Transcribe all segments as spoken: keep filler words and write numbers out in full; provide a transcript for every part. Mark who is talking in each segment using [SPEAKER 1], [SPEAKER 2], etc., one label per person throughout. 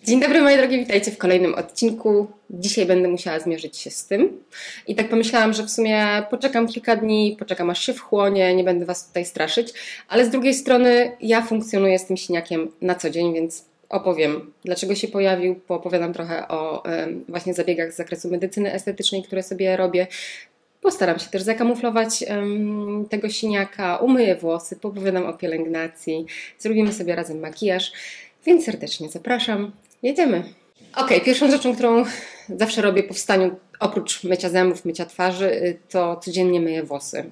[SPEAKER 1] Dzień dobry moi drogie, witajcie w kolejnym odcinku. Dzisiaj będę musiała zmierzyć się z tym. I tak pomyślałam, że w sumie poczekam kilka dni, poczekam aż się wchłonie, nie będę Was tutaj straszyć. Ale z drugiej strony ja funkcjonuję z tym siniakiem na co dzień, więc opowiem, dlaczego się pojawił, poopowiadam trochę o um, właśnie zabiegach z zakresu medycyny estetycznej, które sobie robię. Postaram się też zakamuflować um, tego siniaka, umyję włosy, poopowiadam o pielęgnacji, zrobimy sobie razem makijaż, więc serdecznie zapraszam. Jedziemy. Ok, pierwszą rzeczą, którą zawsze robię po wstaniu, oprócz mycia zębów, mycia twarzy, to codziennie myję włosy.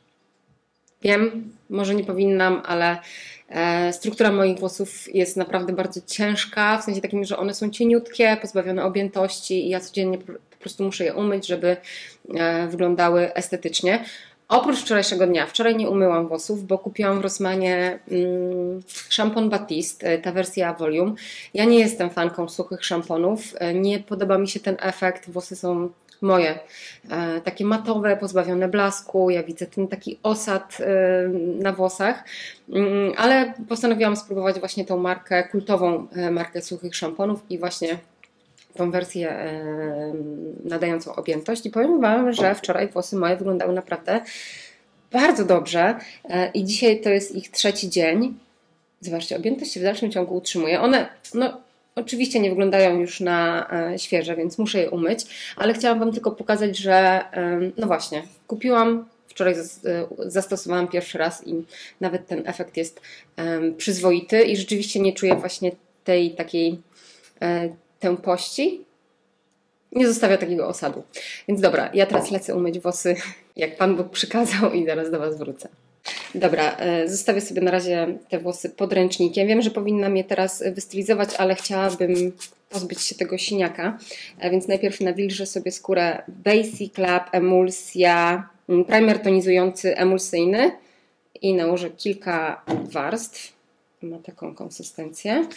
[SPEAKER 1] Wiem, może nie powinnam, ale e, struktura moich włosów jest naprawdę bardzo ciężka, w sensie takim, że one są cieniutkie, pozbawione objętości i ja codziennie po, po prostu muszę je umyć, żeby e, wyglądały estetycznie. Oprócz wczorajszego dnia, wczoraj nie umyłam włosów, bo kupiłam w Rossmanie mm, szampon Batiste, ta wersja Volume. Ja nie jestem fanką suchych szamponów, nie podoba mi się ten efekt, włosy są moje, e, takie matowe, pozbawione blasku, ja widzę ten taki osad e, na włosach, mm, ale postanowiłam spróbować właśnie tą markę, kultową e, markę suchych szamponów i właśnie tą wersję e, nadającą objętość i powiem Wam, że wczoraj włosy moje wyglądały naprawdę bardzo dobrze e, i dzisiaj to jest ich trzeci dzień. Zobaczcie, objętość się w dalszym ciągu utrzymuje. One, no oczywiście nie wyglądają już na e, świeże, więc muszę je umyć, ale chciałam Wam tylko pokazać, że e, no właśnie, kupiłam, wczoraj zastosowałam pierwszy raz i nawet ten efekt jest e, przyzwoity i rzeczywiście nie czuję właśnie tej takiej e, tępości, nie zostawia takiego osadu. Więc dobra, ja teraz lecę umyć włosy, jak Pan Bóg przykazał i zaraz do Was wrócę. Dobra, zostawię sobie na razie te włosy pod ręcznikiem. Wiem, że powinnam je teraz wystylizować, ale chciałabym pozbyć się tego siniaka, więc najpierw nawilżę sobie skórę Basic Lab Emulsja, primer tonizujący emulsyjny i nałożę kilka warstw. Ma taką konsystencję.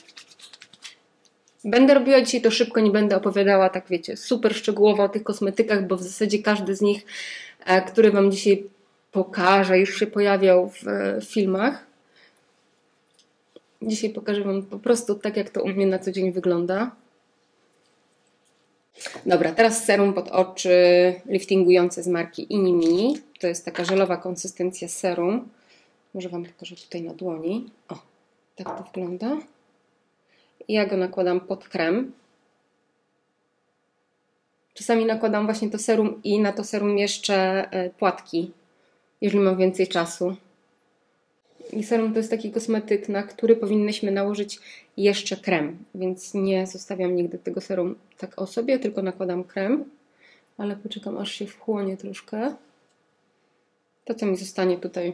[SPEAKER 1] Będę robiła dzisiaj to szybko, nie będę opowiadała, tak wiecie, super szczegółowo o tych kosmetykach, bo w zasadzie każdy z nich, który Wam dzisiaj pokażę, już się pojawiał w filmach. Dzisiaj pokażę Wam po prostu tak, jak to u mnie na co dzień wygląda. Dobra, teraz serum pod oczy liftingujące z marki Inimini. To jest taka żelowa konsystencja serum. Może Wam pokażę tutaj na dłoni. O, tak to wygląda. Ja go nakładam pod krem. Czasami nakładam właśnie to serum i na to serum jeszcze płatki, jeżeli mam więcej czasu. I serum to jest taki kosmetyk, na który powinnyśmy nałożyć jeszcze krem, więc nie zostawiam nigdy tego serum tak o sobie, tylko nakładam krem, ale poczekam, aż się wchłonie troszkę. To, co mi zostanie tutaj,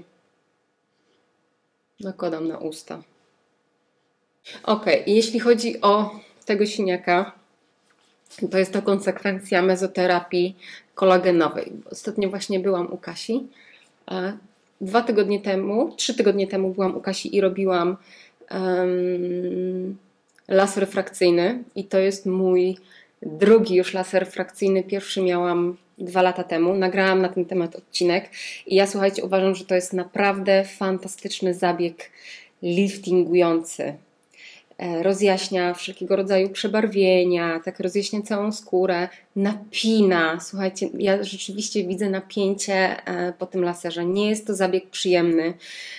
[SPEAKER 1] nakładam na usta. Ok, jeśli chodzi o tego siniaka, to jest to konsekwencja mezoterapii kolagenowej. Ostatnio właśnie byłam u Kasi. Dwa tygodnie temu, trzy tygodnie temu byłam u Kasi i robiłam um, laser frakcyjny. I to jest mój drugi już laser frakcyjny. Pierwszy miałam dwa lata temu. Nagrałam na ten temat odcinek. I ja, słuchajcie, uważam, że to jest naprawdę fantastyczny zabieg liftingujący. Rozjaśnia wszelkiego rodzaju przebarwienia, tak rozjaśnia całą skórę, napina. Słuchajcie, ja rzeczywiście widzę napięcie po tym laserze. Nie jest to zabieg przyjemny.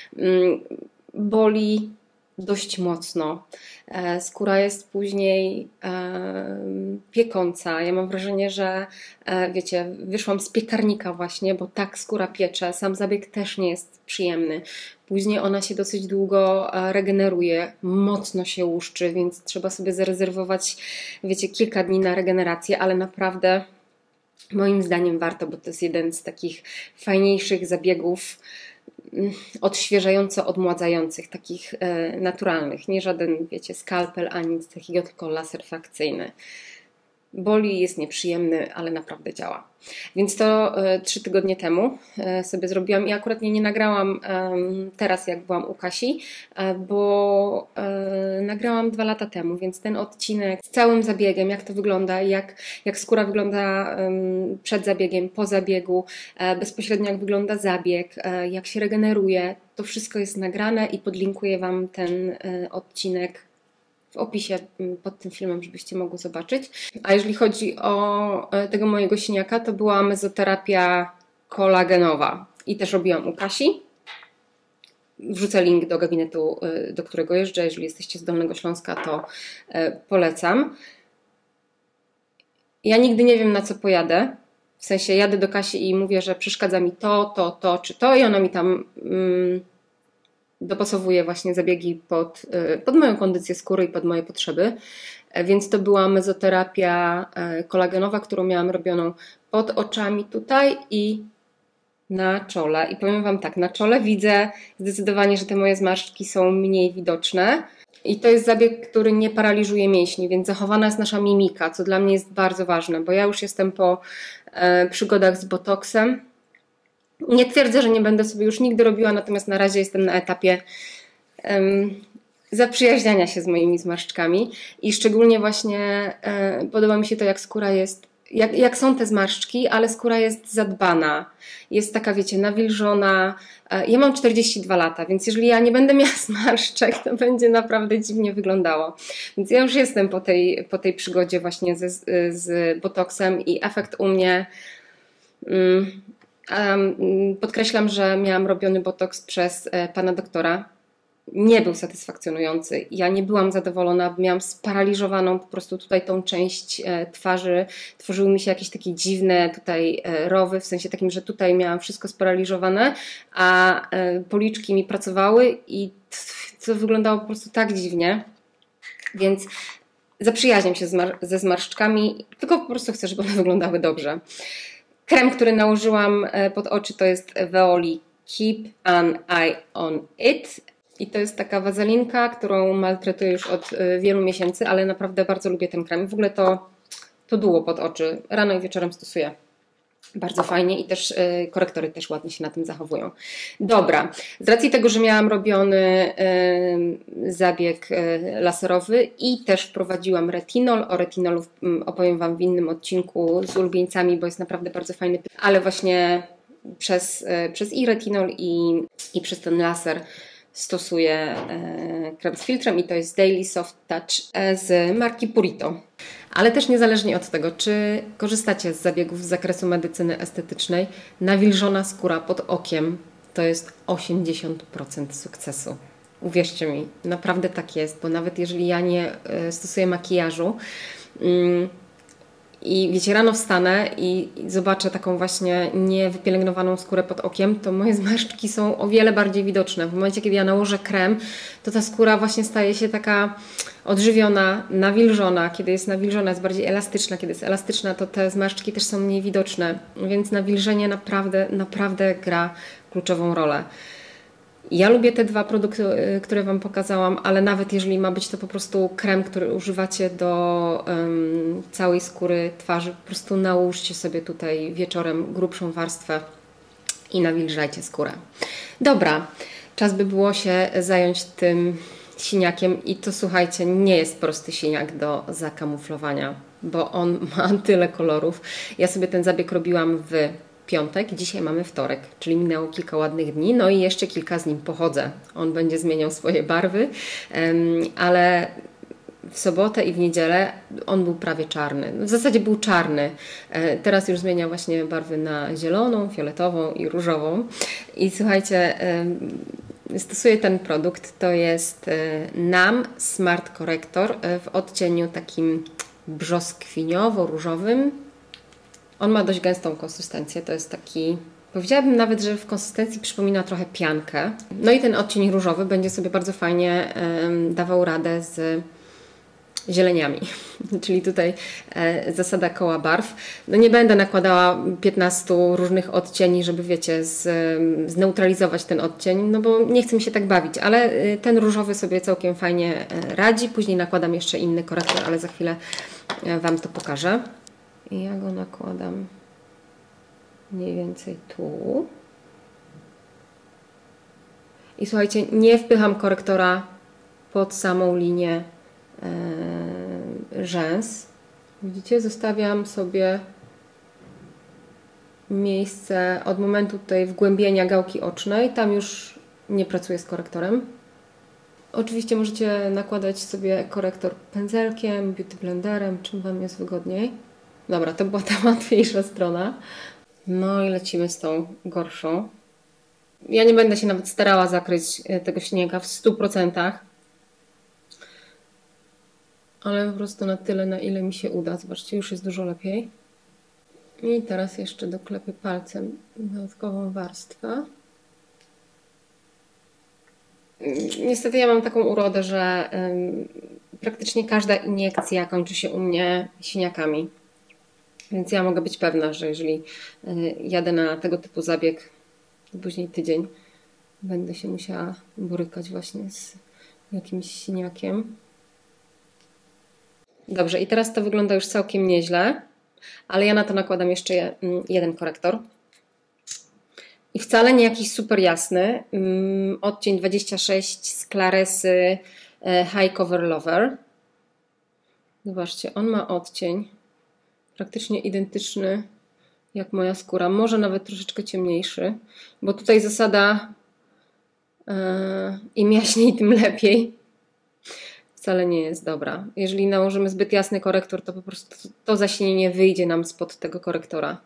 [SPEAKER 1] Boli dość mocno. Skóra jest później piekąca. Ja mam wrażenie, że wiecie, wyszłam z piekarnika właśnie, bo tak skóra piecze. Sam zabieg też nie jest przyjemny. Później ona się dosyć długo regeneruje, mocno się łuszczy, więc trzeba sobie zarezerwować, wiecie, kilka dni na regenerację, ale naprawdę moim zdaniem warto, bo to jest jeden z takich fajniejszych zabiegów odświeżająco odmładzających, takich e, naturalnych. Nie żaden, wiecie, skalpel ani nic takiego, tylko laser frakcyjny. Boli, jest nieprzyjemny, ale naprawdę działa. Więc to e, trzy tygodnie temu e, sobie zrobiłam i akurat nie, nie nagrałam e, teraz, jak byłam u Kasi, e, bo e, nagrałam dwa lata temu, więc ten odcinek z całym zabiegiem, jak to wygląda, jak, jak skóra wygląda e, przed zabiegiem, po zabiegu, e, bezpośrednio jak wygląda zabieg, e, jak się regeneruje, to wszystko jest nagrane i podlinkuję Wam ten e, odcinek w opisie pod tym filmem, żebyście mogły zobaczyć. A jeżeli chodzi o tego mojego siniaka, to była mezoterapia kolagenowa i też robiłam u Kasi. Wrzucę link do gabinetu, do którego jeżdżę. Jeżeli jesteście z Dolnego Śląska, to polecam. Ja nigdy nie wiem, na co pojadę. W sensie jadę do Kasi i mówię, że przeszkadza mi to, to, to czy to i ona mi tam mm, dopasowuje właśnie zabiegi pod, pod moją kondycję skóry i pod moje potrzeby. Więc to była mezoterapia kolagenowa, którą miałam robioną pod oczami tutaj i na czole. I powiem Wam tak, na czole widzę zdecydowanie, że te moje zmarszczki są mniej widoczne. I to jest zabieg, który nie paraliżuje mięśni, więc zachowana jest nasza mimika, co dla mnie jest bardzo ważne, bo ja już jestem po e, przygodach z botoksem. Nie twierdzę, że nie będę sobie już nigdy robiła, natomiast na razie jestem na etapie um, zaprzyjaźniania się z moimi zmarszczkami i szczególnie właśnie e, podoba mi się to, jak skóra jest, jak, jak są te zmarszczki, ale skóra jest zadbana, jest taka, wiecie, nawilżona. Ja mam czterdzieści dwa lata, więc jeżeli ja nie będę miała zmarszczek, to będzie naprawdę dziwnie wyglądało. Więc ja już jestem po tej, po tej przygodzie właśnie ze, z botoksem i efekt u mnie... Um, um, podkreślam, że miałam robiony botoks przez pana doktora. Nie był satysfakcjonujący. Ja nie byłam zadowolona, miałam sparaliżowaną po prostu tutaj tą część e, twarzy. Tworzyły mi się jakieś takie dziwne tutaj e, rowy, w sensie takim, że tutaj miałam wszystko sparaliżowane, a e, policzki mi pracowały i to wyglądało po prostu tak dziwnie. Więc zaprzyjaźniam się zmar ze zmarszczkami, tylko po prostu chcę, żeby one wyglądały dobrze. Krem, który nałożyłam pod oczy, to jest Veoli Keep an Eye on It. I to jest taka wazelinka, którą maltretuję już od wielu miesięcy, ale naprawdę bardzo lubię ten krem. W ogóle to, to duo pod oczy. Rano i wieczorem stosuję. Bardzo fajnie i też y, korektory też ładnie się na tym zachowują. Dobra, z racji tego, że miałam robiony y, zabieg y, laserowy i też wprowadziłam retinol, o retinolu y, opowiem Wam w innym odcinku z ulubieńcami, bo jest naprawdę bardzo fajny, ale właśnie przez, y, przez i retinol i, i przez ten laser stosuję e, krem z filtrem i to jest Daily Soft Touch e, z marki Purito. Ale też niezależnie od tego, czy korzystacie z zabiegów z zakresu medycyny estetycznej, nawilżona skóra pod okiem to jest osiemdziesiąt procent sukcesu. Uwierzcie mi, naprawdę tak jest, bo nawet jeżeli ja nie e, stosuję makijażu, mm, i wiecie, rano wstanę i zobaczę taką właśnie niewypielęgnowaną skórę pod okiem, to moje zmarszczki są o wiele bardziej widoczne. W momencie, kiedy ja nałożę krem, to ta skóra właśnie staje się taka odżywiona, nawilżona. Kiedy jest nawilżona, jest bardziej elastyczna. Kiedy jest elastyczna, to te zmarszczki też są mniej widoczne. Więc nawilżenie naprawdę, naprawdę gra kluczową rolę. Ja lubię te dwa produkty, które Wam pokazałam, ale nawet jeżeli ma być to po prostu krem, który używacie do um, całej skóry twarzy, po prostu nałóżcie sobie tutaj wieczorem grubszą warstwę i nawilżajcie skórę. Dobra, czas by było się zająć tym siniakiem i to, słuchajcie, nie jest prosty siniak do zakamuflowania, bo on ma tyle kolorów. Ja sobie ten zabieg robiłam w piątek, dzisiaj mamy wtorek, czyli minęło kilka ładnych dni, no i jeszcze kilka z nim pochodzę. On będzie zmieniał swoje barwy, ale w sobotę i w niedzielę on był prawie czarny. W zasadzie był czarny. Teraz już zmienia właśnie barwy na zieloną, fioletową i różową. I słuchajcie, stosuję ten produkt, to jest Nam Smart Corrector w odcieniu takim brzoskwiniowo-różowym. On ma dość gęstą konsystencję, to jest taki, powiedziałabym nawet, że w konsystencji przypomina trochę piankę. No i ten odcień różowy będzie sobie bardzo fajnie y, dawał radę z zieleniami, czyli tutaj e, zasada koła barw. No nie będę nakładała piętnastu różnych odcieni, żeby wiecie, z, zneutralizować ten odcień, no bo nie chcę mi się tak bawić, ale ten różowy sobie całkiem fajnie radzi. Później nakładam jeszcze inny korektor, ale za chwilę Wam to pokażę. I ja go nakładam mniej więcej tu. I słuchajcie, nie wpycham korektora pod samą linię e, rzęs. Widzicie, zostawiam sobie miejsce od momentu tutaj wgłębienia gałki ocznej. Tam już nie pracuję z korektorem. Oczywiście możecie nakładać sobie korektor pędzelkiem, beauty blenderem, czym Wam jest wygodniej. Dobra, to była ta łatwiejsza strona. No i lecimy z tą gorszą. Ja nie będę się nawet starała zakryć tego śniega w stu procentach. Ale po prostu na tyle, na ile mi się uda. Zobaczcie, już jest dużo lepiej. I teraz jeszcze doklepię palcem dodatkową warstwę. Niestety ja mam taką urodę, że um, praktycznie każda iniekcja kończy się u mnie siniakami. Więc ja mogę być pewna, że jeżeli y, jadę na tego typu zabieg, to później tydzień będę się musiała borykać właśnie z jakimś siniakiem. Dobrze, i teraz to wygląda już całkiem nieźle, ale ja na to nakładam jeszcze jeden korektor. I wcale nie jakiś super jasny. Odcień dwadzieścia sześć z Claresy High Cover Lover. Zobaczcie, on ma odcień praktycznie identyczny jak moja skóra. Może nawet troszeczkę ciemniejszy, bo tutaj zasada yy, im jaśniej, tym lepiej. Wcale nie jest dobra. Jeżeli nałożymy zbyt jasny korektor, to po prostu to zaśnienie wyjdzie nam spod tego korektora.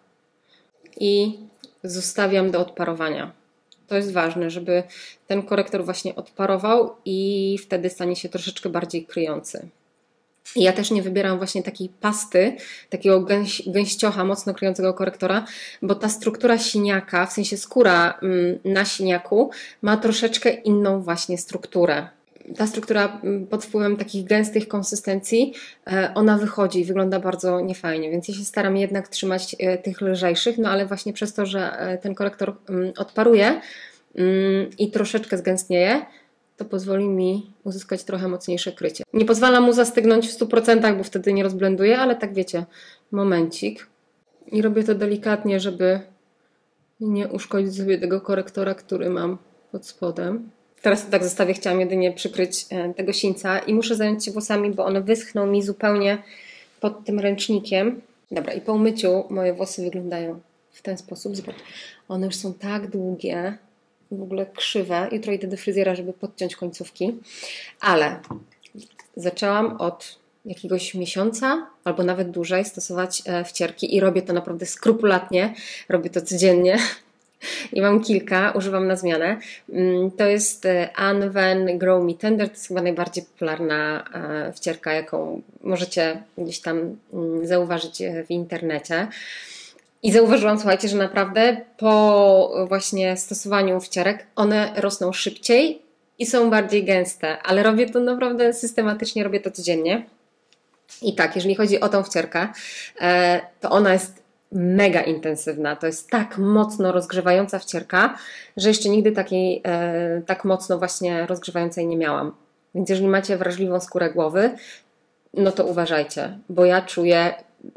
[SPEAKER 1] I zostawiam do odparowania. To jest ważne, żeby ten korektor właśnie odparował i wtedy stanie się troszeczkę bardziej kryjący. I ja też nie wybieram właśnie takiej pasty, takiego gęś, gęściocha, mocno kryjącego korektora, bo ta struktura siniaka, w sensie skóra na siniaku, ma troszeczkę inną właśnie strukturę. Ta struktura pod wpływem takich gęstych konsystencji, ona wychodzi i wygląda bardzo niefajnie, więc ja się staram jednak trzymać tych lżejszych, no ale właśnie przez to, że ten korektor odparuje i troszeczkę zgęstnieje, to pozwoli mi uzyskać trochę mocniejsze krycie. Nie pozwala mu zastygnąć w stu procentach, bo wtedy nie rozblenduję, ale tak wiecie, momencik. I robię to delikatnie, żeby nie uszkodzić sobie tego korektora, który mam pod spodem. Teraz to tak zostawię, chciałam jedynie przykryć tego sińca i muszę zająć się włosami, bo one wyschną mi zupełnie pod tym ręcznikiem. Dobra, i po umyciu moje włosy wyglądają w ten sposób. Zobacz, one już są tak długie, w ogóle krzywe. Jutro idę do fryzjera, żeby podciąć końcówki, ale zaczęłam od jakiegoś miesiąca albo nawet dłużej stosować wcierki i robię to naprawdę skrupulatnie, robię to codziennie. I mam kilka, używam na zmianę. To jest Anwen Grow Me Tender, to jest chyba najbardziej popularna wcierka, jaką możecie gdzieś tam zauważyć w internecie. I zauważyłam, słuchajcie, że naprawdę po właśnie stosowaniu wcierek one rosną szybciej i są bardziej gęste, ale robię to naprawdę systematycznie, robię to codziennie. I tak, jeżeli chodzi o tą wcierkę, to ona jest mega intensywna. To jest tak mocno rozgrzewająca wcierka, że jeszcze nigdy takiej e, tak mocno właśnie rozgrzewającej nie miałam. Więc jeżeli macie wrażliwą skórę głowy, no to uważajcie, bo ja czuję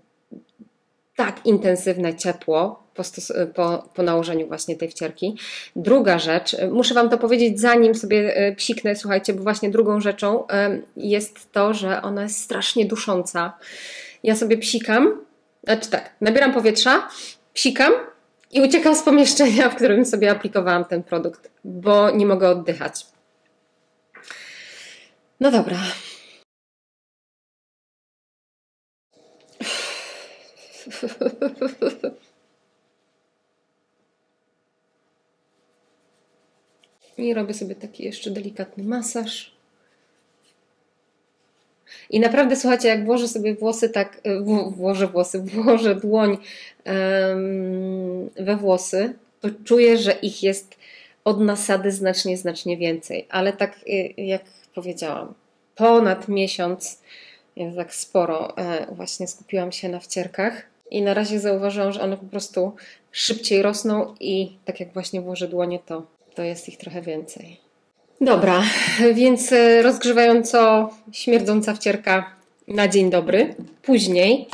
[SPEAKER 1] tak intensywne ciepło po, stos- po, po nałożeniu właśnie tej wcierki. Druga rzecz, muszę Wam to powiedzieć zanim sobie psiknę, słuchajcie, bo właśnie drugą rzeczą e, jest to, że ona jest strasznie dusząca. Ja sobie psikam, Znaczy tak, nabieram powietrza, psikam i uciekam z pomieszczenia, w którym sobie aplikowałam ten produkt, bo nie mogę oddychać. No dobra. I robię sobie taki jeszcze delikatny masaż. I naprawdę, słuchajcie, jak włożę sobie włosy tak, włożę włosy, włożę dłoń um, we włosy, to czuję, że ich jest od nasady znacznie, znacznie więcej. Ale tak jak powiedziałam, ponad miesiąc, ja tak sporo e, właśnie skupiłam się na wcierkach i na razie zauważyłam, że one po prostu szybciej rosną i tak jak właśnie włożę dłonie, to, to jest ich trochę więcej. Dobra, więc rozgrzewająco śmierdząca wcierka na dzień dobry. Później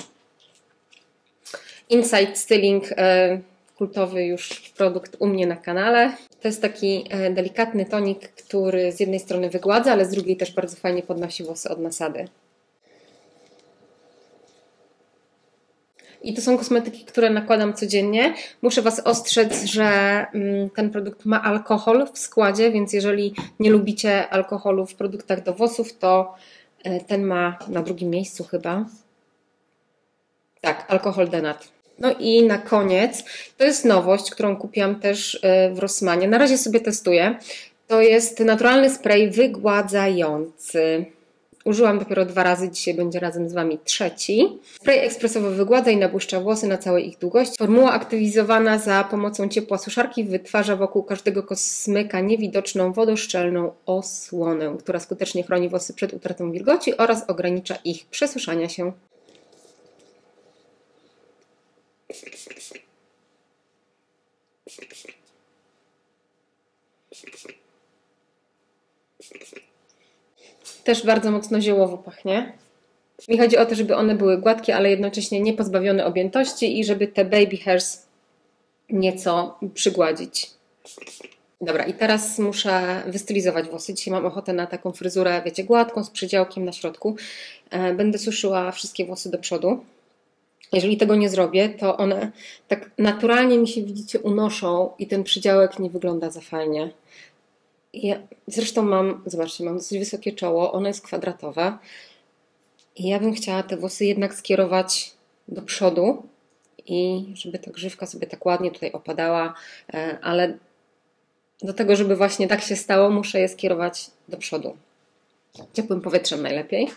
[SPEAKER 1] Inside Styling, kultowy już produkt u mnie na kanale. To jest taki delikatny tonik, który z jednej strony wygładza, ale z drugiej też bardzo fajnie podnosi włosy od nasady. I to są kosmetyki, które nakładam codziennie. Muszę Was ostrzec, że ten produkt ma alkohol w składzie, więc jeżeli nie lubicie alkoholu w produktach do włosów, to ten ma na drugim miejscu chyba. Tak, alkohol denat. No i na koniec, to jest nowość, którą kupiłam też w Rossmanie. Na razie sobie testuję. To jest naturalny spray wygładzający. Użyłam dopiero dwa razy, dzisiaj będzie razem z Wami trzeci. Spray ekspresowo wygładza i nabłyszcza włosy na całej ich długości. Formuła aktywizowana za pomocą ciepła suszarki wytwarza wokół każdego kosmyka niewidoczną wodoszczelną osłonę, która skutecznie chroni włosy przed utratą wilgoci oraz ogranicza ich przesuszania się. Też bardzo mocno ziołowo pachnie. Mi chodzi o to, żeby one były gładkie, ale jednocześnie nie pozbawione objętości i żeby te baby hairs nieco przygładzić. Dobra, i teraz muszę wystylizować włosy. Dzisiaj mam ochotę na taką fryzurę, wiecie, gładką, z przydziałkiem na środku. Będę suszyła wszystkie włosy do przodu. Jeżeli tego nie zrobię, to one tak naturalnie mi się, widzicie, unoszą i ten przydziałek nie wygląda za fajnie. Ja zresztą mam, zobaczcie, mam dosyć wysokie czoło, ono jest kwadratowe i ja bym chciała te włosy jednak skierować do przodu i żeby ta grzywka sobie tak ładnie tutaj opadała, ale do tego, żeby właśnie tak się stało, muszę je skierować do przodu. Ciepłym powietrzem najlepiej.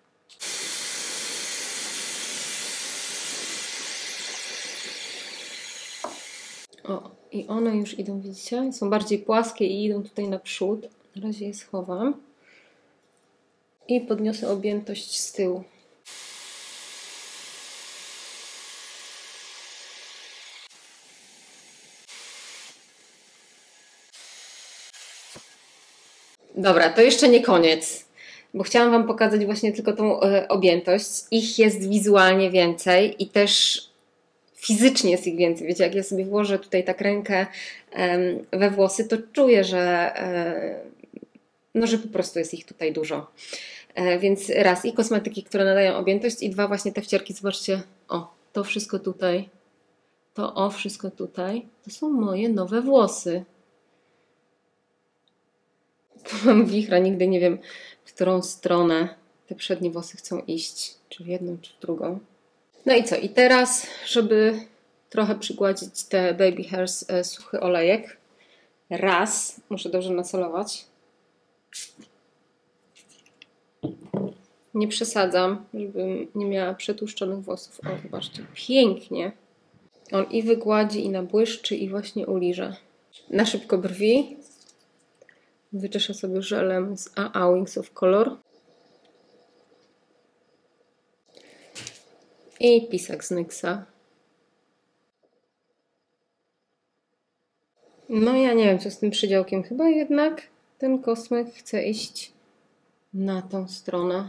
[SPEAKER 1] O, i one już idą, widzicie? Są bardziej płaskie i idą tutaj naprzód. Na razie je schowam. I podniosę objętość z tyłu. Dobra, to jeszcze nie koniec, bo chciałam Wam pokazać właśnie tylko tą y, objętość. Ich jest wizualnie więcej i też fizycznie jest ich więcej. Wiecie, jak ja sobie włożę tutaj tak rękę um, we włosy, to czuję, że, um, no, że po prostu jest ich tutaj dużo. E, więc raz, i kosmetyki, które nadają objętość, i dwa, właśnie te wcierki. Zobaczcie, o, to wszystko tutaj, to o, wszystko tutaj, to są moje nowe włosy. Tu mam wichra, nigdy nie wiem, w którą stronę te przednie włosy chcą iść, czy w jedną, czy w drugą. No i co? I teraz, żeby trochę przygładzić te baby hairs, e, suchy olejek. Raz, muszę dobrze nasolować. Nie przesadzam, żebym nie miała przetłuszczonych włosów. O, zobaczcie, pięknie. On i wygładzi, i nabłyszczy, i właśnie uliże. Na szybko brwi. Wyczeszę sobie żelem z A A Wings of Color. I pisak z Nyxa. No ja nie wiem, co z tym przydziałkiem. Chyba jednak ten kosmyk chce iść na tą stronę.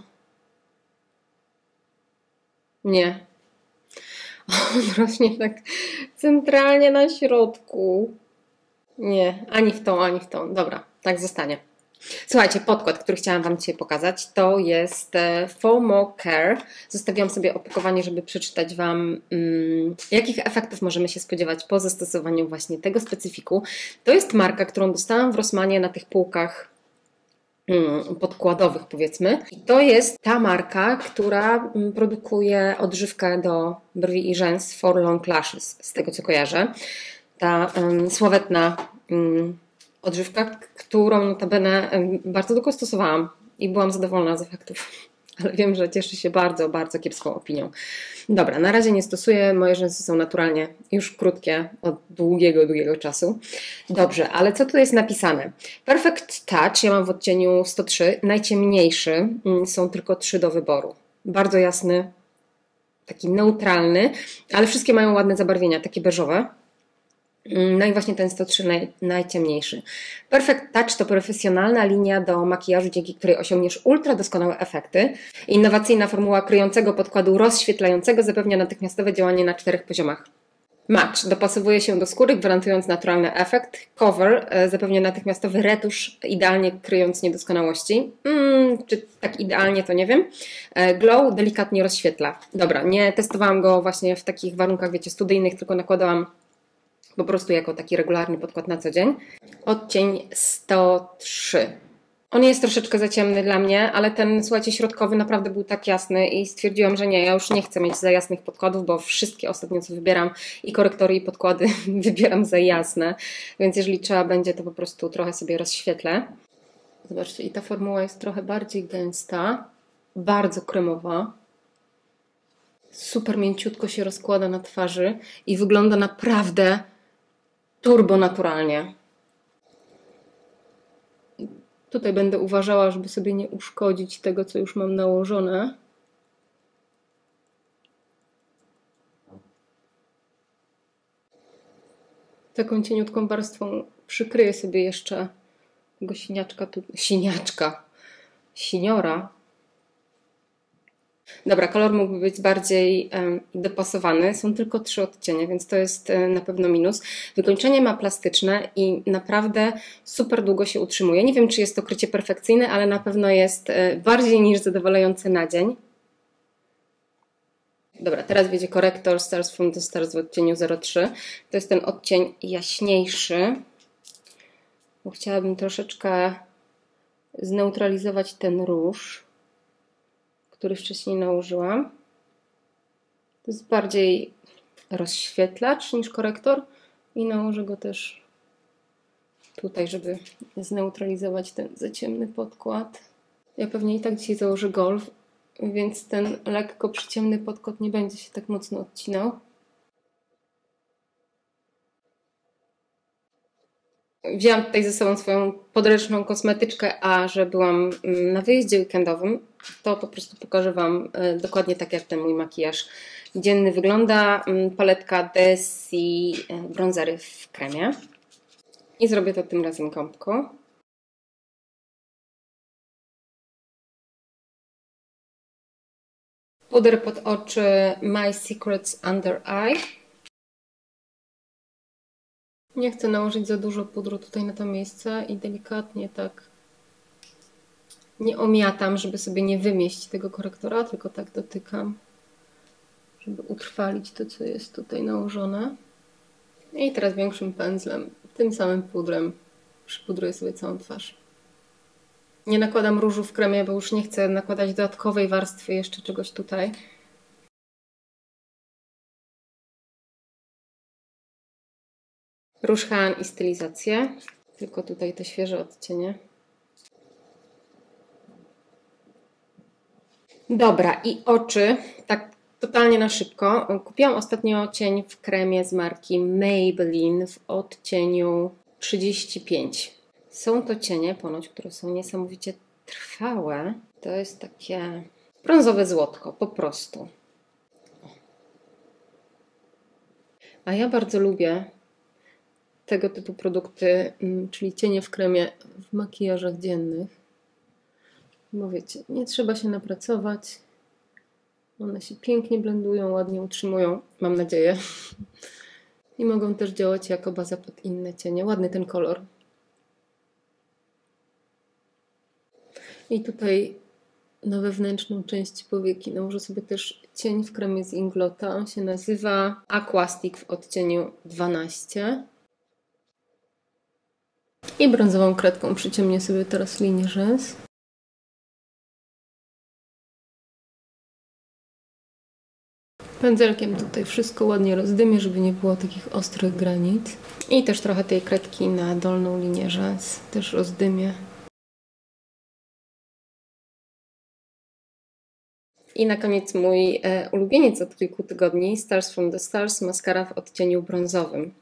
[SPEAKER 1] Nie. On rośnie tak centralnie na środku. Nie, ani w tą, ani w tą. Dobra, tak zostanie. Słuchajcie, podkład, który chciałam Wam dzisiaj pokazać, to jest FOMO Care. Zostawiłam sobie opakowanie, żeby przeczytać Wam, um, jakich efektów możemy się spodziewać po zastosowaniu właśnie tego specyfiku. To jest marka, którą dostałam w Rossmanie na tych półkach um, podkładowych, powiedzmy. I to jest ta marka, która um, produkuje odżywkę do brwi i rzęs For Long Lashes, z tego co kojarzę. Ta um, sławetna um, odżywka, którą notabene bardzo długo stosowałam i byłam zadowolona z efektów, ale wiem, że cieszy się bardzo, bardzo kiepską opinią. Dobra, na razie nie stosuję, moje rzęsy są naturalnie już krótkie od długiego, długiego czasu. Dobrze, ale co tu jest napisane? Perfect Touch, ja mam w odcieniu sto trzy, najciemniejszy, są tylko trzy do wyboru. Bardzo jasny, taki neutralny, ale wszystkie mają ładne zabarwienia, takie beżowe. No i właśnie ten sto trzy naj, najciemniejszy. Perfect Touch to profesjonalna linia do makijażu, dzięki której osiągniesz ultra doskonałe efekty. Innowacyjna formuła kryjącego podkładu rozświetlającego zapewnia natychmiastowe działanie na czterech poziomach. Match dopasowuje się do skóry, gwarantując naturalny efekt. Cover zapewnia natychmiastowy retusz, idealnie kryjąc niedoskonałości. Hmm, czy tak idealnie, to nie wiem. Glow delikatnie rozświetla. Dobra, nie testowałam go właśnie w takich warunkach, wiecie, studyjnych, tylko nakładałam po prostu jako taki regularny podkład na co dzień. Odcień sto trzy. On jest troszeczkę za ciemny dla mnie, ale ten, słuchajcie, środkowy naprawdę był tak jasny i stwierdziłam, że nie, ja już nie chcę mieć za jasnych podkładów, bo wszystkie ostatnio, co wybieram, i korektory, i podkłady wybieram za jasne, więc jeżeli trzeba będzie, to po prostu trochę sobie rozświetlę. Zobaczcie, i ta formuła jest trochę bardziej gęsta, bardzo kremowa. Super mięciutko się rozkłada na twarzy i wygląda naprawdę turbo naturalnie. Tutaj będę uważała, żeby sobie nie uszkodzić tego, co już mam nałożone. Taką cieniutką warstwą przykryję sobie jeszcze tego siniaczka, tu, siniaczka, siniora. Dobra, kolor mógłby być bardziej um, dopasowany. Są tylko trzy odcienie, więc to jest um, na pewno minus. Wykończenie ma plastyczne i naprawdę super długo się utrzymuje. Nie wiem, czy jest to krycie perfekcyjne, ale na pewno jest um, bardziej niż zadowalające na dzień. Dobra, teraz wiedzie korektor Stars from the Stars w odcieniu zero trzy. To jest ten odcień jaśniejszy. Bo chciałabym troszeczkę zneutralizować ten róż, który wcześniej nałożyłam. To jest bardziej rozświetlacz niż korektor i nałożę go też tutaj, żeby zneutralizować ten za ciemny podkład. Ja pewnie i tak dzisiaj założę golf, więc ten lekko przyciemny podkład nie będzie się tak mocno odcinał. Wzięłam tutaj ze sobą swoją podręczną kosmetyczkę, a że byłam na wyjeździe weekendowym, to po prostu pokażę Wam dokładnie tak, jak ten mój makijaż dzienny wygląda. Paletka Desi bronzery w kremie. I zrobię to tym razem gąbką. Puder pod oczy My Secrets Under Eye. Nie chcę nałożyć za dużo pudru tutaj na to miejsce i delikatnie tak nie omiatam, żeby sobie nie wymieść tego korektora, tylko tak dotykam, żeby utrwalić to, co jest tutaj nałożone. I teraz większym pędzlem, tym samym pudrem przypudruję sobie całą twarz. Nie nakładam różu w kremie, bo już nie chcę nakładać dodatkowej warstwy jeszcze czegoś tutaj. Róż Han i stylizację, tylko tutaj te świeże odcienie. Dobra, i oczy, tak totalnie na szybko. Kupiłam ostatnio cień w kremie z marki Maybelline w odcieniu trzydzieści pięć. Są to cienie ponoć, które są niesamowicie trwałe. To jest takie brązowe złotko, po prostu. A ja bardzo lubię tego typu produkty, czyli cienie w kremie w makijażach dziennych. Bo wiecie, nie trzeba się napracować. One się pięknie blendują, ładnie utrzymują, mam nadzieję. I mogą też działać jako baza pod inne cienie. Ładny ten kolor. I tutaj na wewnętrzną część powieki nałożę sobie też cień w kremie z Inglota. On się nazywa Aqua Stick w odcieniu dwanaście. I brązową kredką przyciemnię sobie teraz linię rzęs. Pędzelkiem tutaj wszystko ładnie rozdymię, żeby nie było takich ostrych granic. I też trochę tej kredki na dolną linię rzęs też rozdymię. I na koniec mój e, ulubieniec od kilku tygodni, Stars from the Stars, maskara w odcieniu brązowym.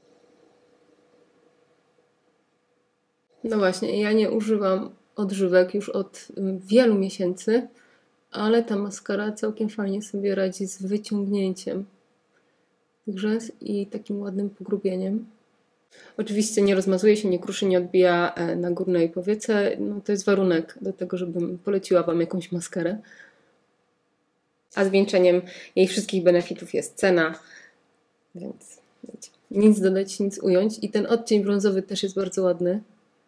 [SPEAKER 1] No właśnie, ja nie używam odżywek już od wielu miesięcy, ale ta maskara całkiem fajnie sobie radzi z wyciągnięciem tych rzęs i takim ładnym pogrubieniem. Oczywiście nie rozmazuje się, nie kruszy, nie odbija na górnej powiece. No to jest warunek do tego, żebym poleciła Wam jakąś maskarę. A zwieńczeniem jej wszystkich benefitów jest cena. Więc wiecie, nic dodać, nic ująć. I ten odcień brązowy też jest bardzo ładny.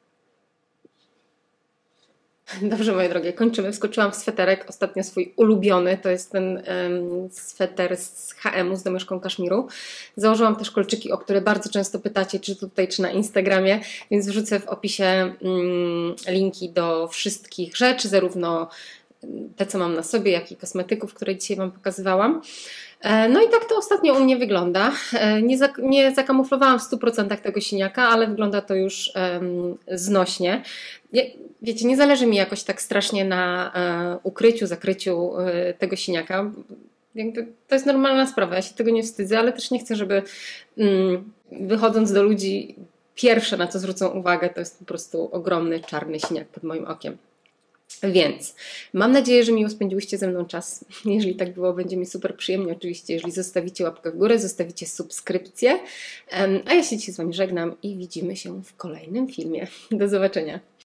[SPEAKER 1] Dobrze, moje drogie, kończymy. Wskoczyłam w sweterek, ostatnio swój ulubiony, to jest ten um, sweter z H and M z domieszką kaszmiru. Założyłam też kolczyki, o które bardzo często pytacie, czy tutaj, czy na Instagramie, więc wrzucę w opisie um, linki do wszystkich rzeczy, zarówno te, co mam na sobie, jak i kosmetyków, które dzisiaj Wam pokazywałam. No i tak to ostatnio u mnie wygląda. Nie, zak nie zakamuflowałam w stu procentach tego siniaka, ale wygląda to już um, znośnie. Wiecie, nie zależy mi jakoś tak strasznie na e, ukryciu, zakryciu e, tego siniaka. Jakby to jest normalna sprawa, ja się tego nie wstydzę, ale też nie chcę, żeby mm, wychodząc do ludzi, pierwsze na co zwrócą uwagę, to jest po prostu ogromny czarny siniak pod moim okiem. Więc mam nadzieję, że miło spędziłyście ze mną czas. Jeżeli tak było, będzie mi super przyjemnie. Oczywiście, jeżeli zostawicie łapkę w górę, zostawicie subskrypcję. A ja się dzisiaj z Wami żegnam i widzimy się w kolejnym filmie. Do zobaczenia.